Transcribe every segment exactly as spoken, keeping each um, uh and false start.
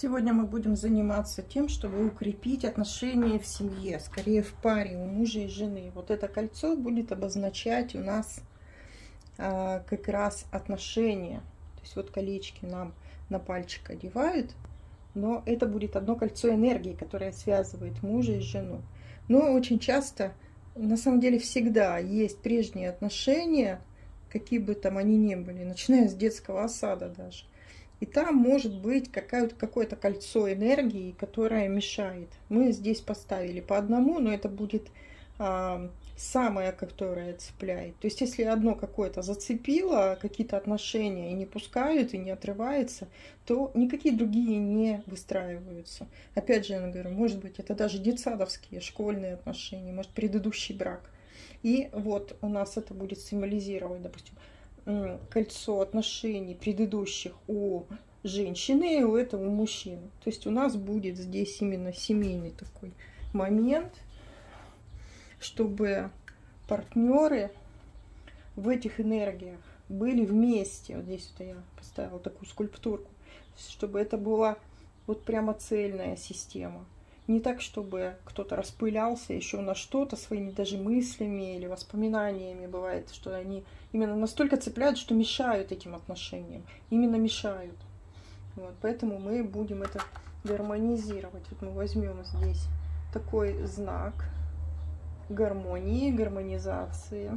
Сегодня мы будем заниматься тем, чтобы укрепить отношения в семье, скорее в паре, у мужа и жены. Вот это кольцо будет обозначать у нас а, как раз отношения. То есть вот колечки нам на пальчик одевают, но это будет одно кольцо энергии, которое связывает мужа и жену. Но очень часто, на самом деле всегда есть прежние отношения, какие бы там они ни были, начиная с детского сада даже. И там может быть какое-то кольцо энергии, которое мешает. Мы здесь поставили по одному, но это будет а, самое, которое цепляет. То есть если одно какое-то зацепило, какие-то отношения и не пускают, и не отрывается, то никакие другие не выстраиваются. Опять же, я говорю, может быть, это даже детсадовские, школьные отношения, может, предыдущий брак. И вот у нас это будет символизировать, допустим, кольцо отношений предыдущих у женщины и у этого мужчины. То есть у нас будет здесь именно семейный такой момент, чтобы партнеры в этих энергиях были вместе. Вот здесь вот я поставила такую скульптурку, чтобы это была вот прямо цельная система. Не так, чтобы кто-то распылялся еще на что-то своими даже мыслями или воспоминаниями. Бывает, что они именно настолько цепляют, что мешают этим отношениям. Именно мешают. Вот, поэтому мы будем это гармонизировать. Вот мы возьмем здесь такой знак гармонии, гармонизации.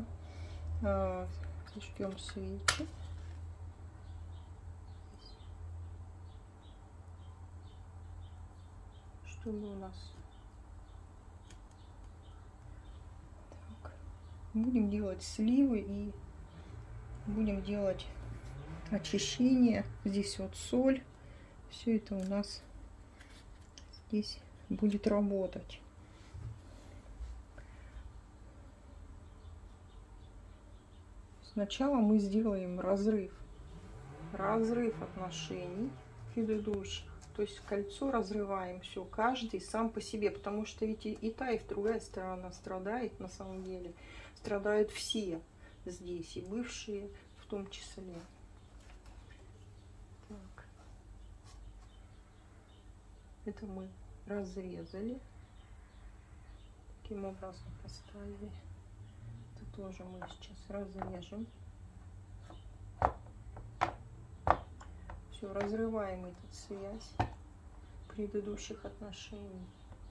Жгем свечи. Чтобы у нас так. Будем делать сливы и будем делать очищение. Здесь вот соль, все это у нас здесь будет работать. Сначала мы сделаем разрыв разрыв отношений предыдущих. То есть кольцо разрываем, все, каждый сам по себе, потому что ведь и, и та, и другая сторона страдает, на самом деле. Страдают все здесь, и бывшие в том числе. Так. Это мы разрезали. Таким образом поставили. Это тоже мы сейчас разрежем. Все, разрываем эту связь предыдущих отношений.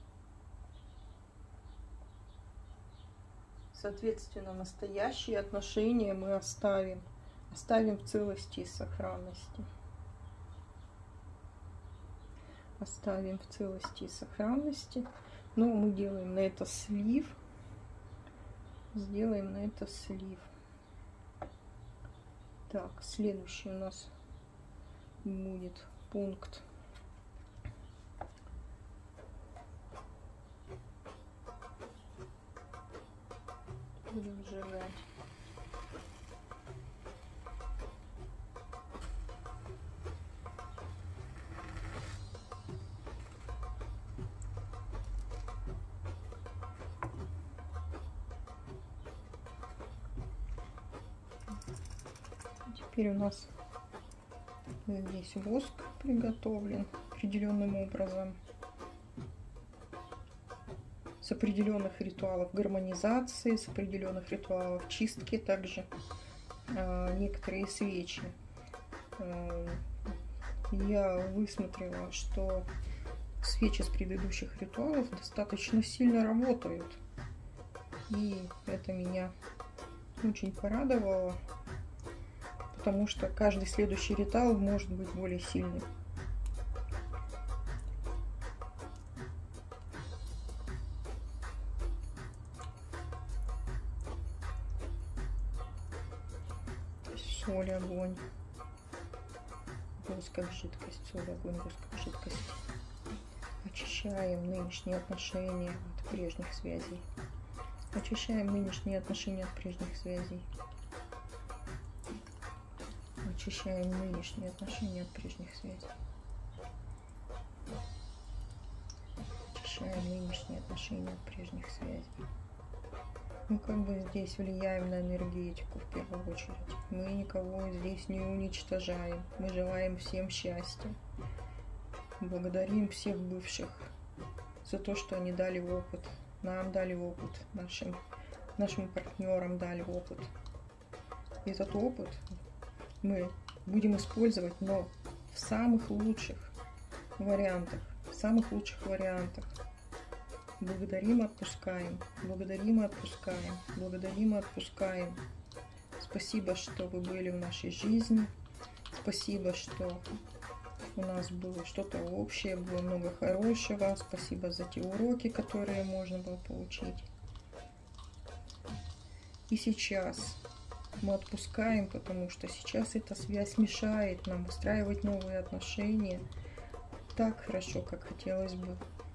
Соответственно, настоящие отношения мы оставим. Оставим в целости и сохранности. Оставим в целости и сохранности. Но мы делаем на это слив. Сделаем на это слив. Так, следующий у нас будет пункт будем сжигать. Теперь у нас здесь воск приготовлен определенным образом. С определенных ритуалов гармонизации, с определенных ритуалов чистки также. Э, некоторые свечи. Э, я высмотрела, что свечи с предыдущих ритуалов достаточно сильно работают. И это меня очень порадовало. Потому что каждый следующий ритуал может быть более сильным. Соль, огонь, воск как жидкость, соль, огонь, воск как жидкость. Очищаем нынешние отношения от прежних связей. Очищаем нынешние отношения от прежних связей. Очищаем нынешние отношения от прежних связей. Очищаем нынешние отношения от прежних связей. Мы как бы здесь влияем на энергетику в первую очередь. Мы никого здесь не уничтожаем. Мы желаем всем счастья. Благодарим всех бывших за то, что они дали опыт. Нам дали опыт, нашим, нашим партнерам дали опыт. И этот опыт мы будем использовать, но в самых лучших вариантах. В самых лучших вариантах. Благодарим, отпускаем. Благодарим, отпускаем. Благодарим, отпускаем. Спасибо, что вы были в нашей жизни. Спасибо, что у нас было что-то общее, было много хорошего. Спасибо за те уроки, которые можно было получить. И сейчас мы отпускаем, потому что сейчас эта связь мешает нам выстраивать новые отношения так хорошо, как хотелось бы.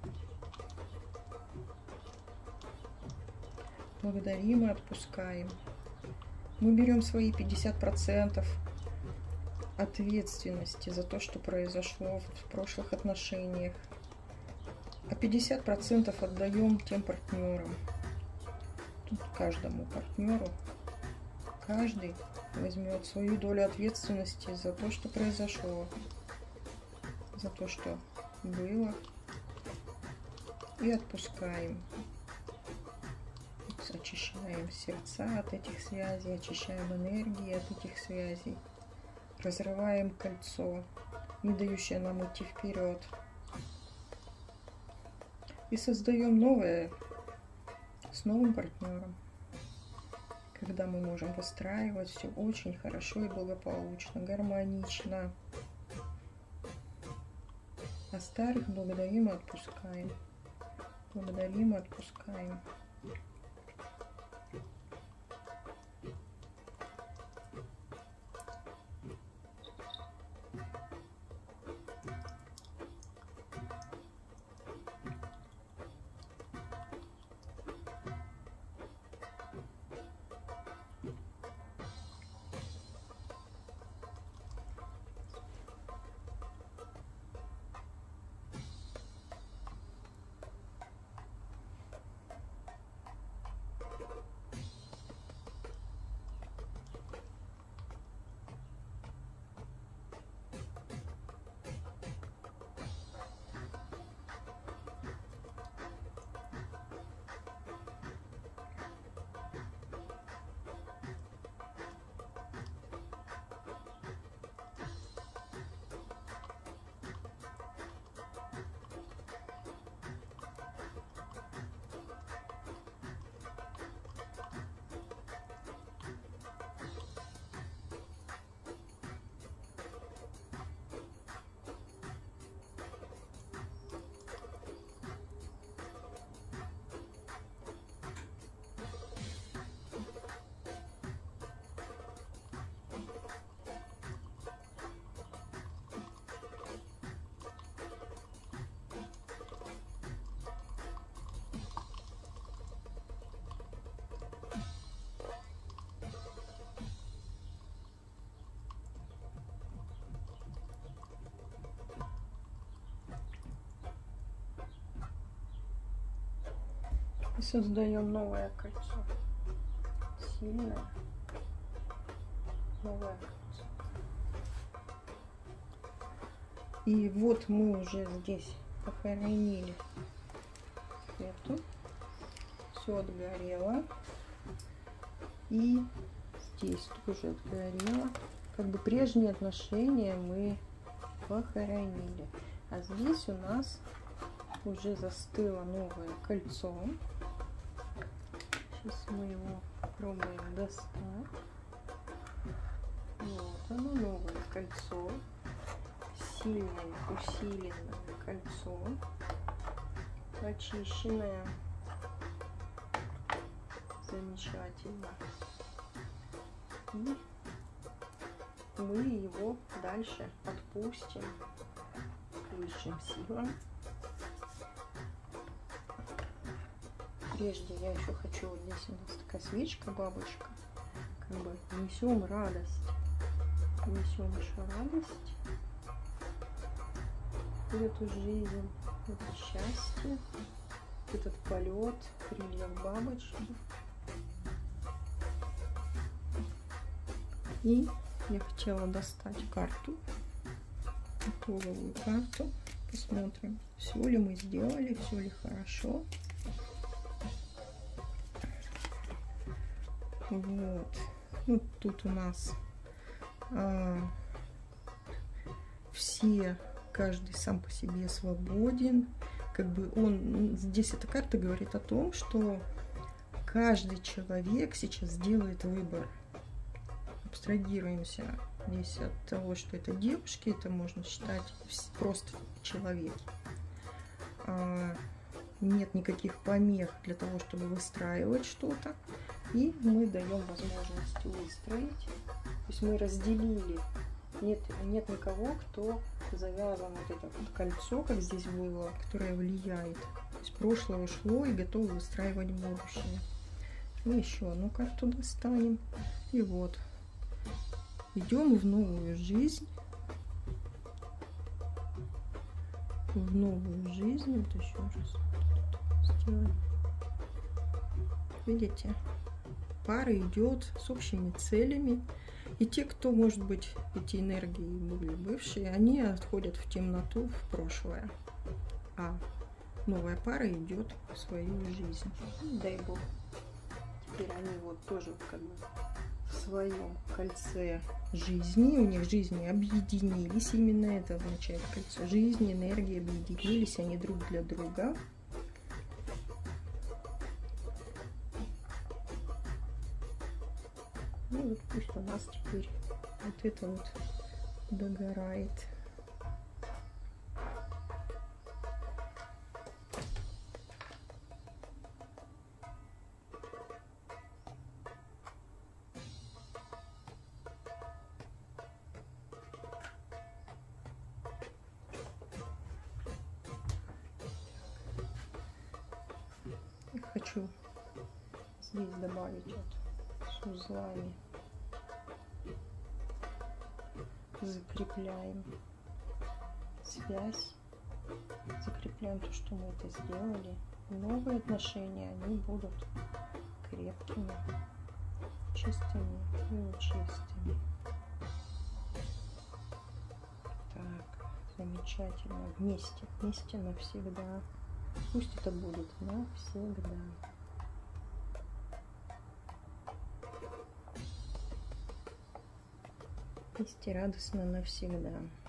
Благодарим и отпускаем. Мы берем свои пятьдесят процентов ответственности за то, что произошло в прошлых отношениях, а пятьдесят процентов отдаем тем партнерам. Тут каждому партнеру, каждый возьмет свою долю ответственности за то, что произошло, за то, что было, и отпускаем. Очищаем сердца от этих связей, очищаем энергии от этих связей, разрываем кольцо, не дающее нам идти вперед, и создаем новое с новым партнером, когда мы можем выстраивать все очень хорошо и благополучно, гармонично. А старых благодарим и отпускаем. Благодарим и отпускаем. И создаем новое кольцо. Сильное новое кольцо. И вот мы уже здесь похоронили эту. Все отгорело. И здесь тоже отгорело. Как бы прежние отношения мы похоронили. А здесь у нас уже застыло новое кольцо. Сейчас мы его пробуем достать. Вот оно, новое кольцо. Сильное, усиленное кольцо. Очищенное. Замечательно. И мы его дальше отпустим к высшим силам. Прежде я еще хочу, вот здесь у нас такая свечка, бабочка, как бы несем радость, несем еще радость в эту жизнь, в это счастье, этот полет крыльев бабочки. И я хотела достать карту, итоговую карту Посмотрим, все ли мы сделали, все ли хорошо. Вот. Ну, тут у нас а, все, каждый сам по себе свободен. Как бы он, здесь эта карта говорит о том, что каждый человек сейчас делает выбор. Абстрагируемся здесь от того, что это девушки, это можно считать просто человек. А, нет никаких помех для того, чтобы выстраивать что-то. И мы даем возможность выстроить. То есть мы разделили. Нет, нет никого, кто завязан вот это вот кольцо, как здесь было, которое влияет. То есть прошлое ушло и готово выстраивать будущее. И еще одну карту достанем. И вот. Идем в новую жизнь. В новую жизнь. Вот еще раз сделаем. Видите? Пара идет с общими целями. И те, кто, может быть, эти энергии были бывшие, они отходят в темноту, в прошлое. А новая пара идет в свою жизнь. Дай бог. Теперь они вот тоже как бы в своем кольце жизни. У них жизни объединились. Именно это означает кольцо жизни, энергии объединились они друг для друга. Ну вот пусть у нас теперь вот это вот догорает. И хочу здесь добавить вот с узлами. Закрепляем связь, закрепляем то, что мы это сделали. Новые отношения, они будут крепкими, чистыми и чистыми. Так, замечательно. Вместе, вместе навсегда. Пусть это будет навсегда. Вместе радостно навсегда.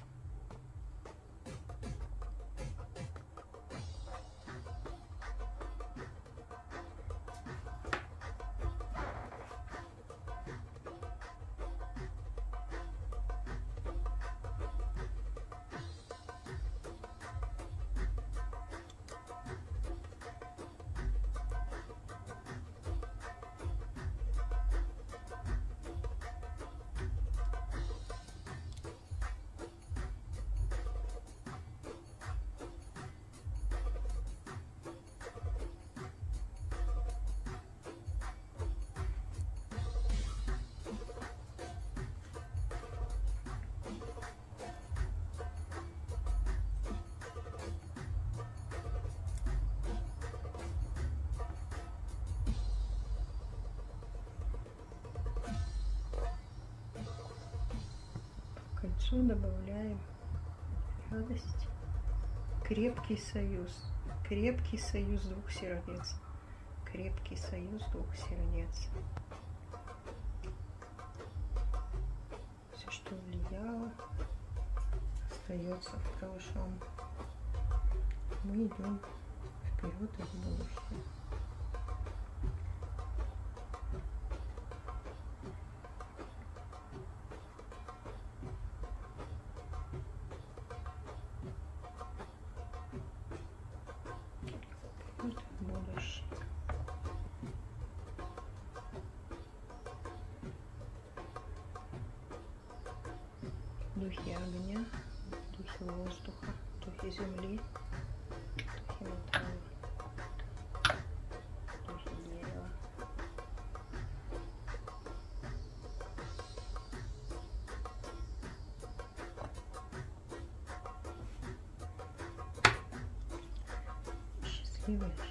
Кольцо добавляем радость, крепкий союз, крепкий союз двух сердец, крепкий союз двух сердец. Все, что влияло, остается в прошлом. Мы идем вперед и в будущее. Будущее. Духи огня, духи воздуха, духи земли, духи металла, духи дерева. Счастливая жизнь.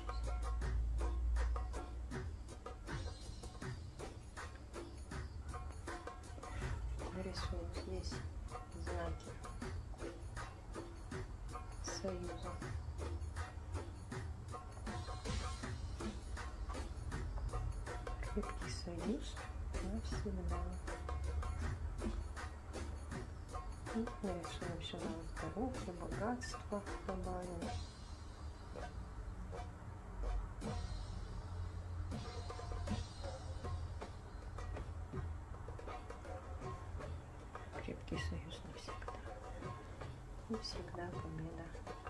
Рисуем здесь знаки союза. Крепкий союз навсегда. И нарисуем сюда здоровье, богатство, добавим. Крепкий союз навсегда. И всегда победа.